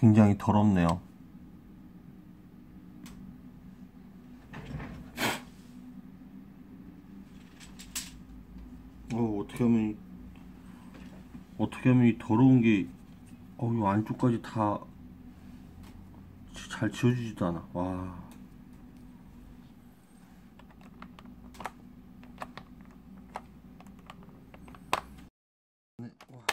굉장히 더럽네요. 어떻게 하면 이 더러운 게 이 안쪽까지 다 잘 지워지지도 않아. 와. 네, 와.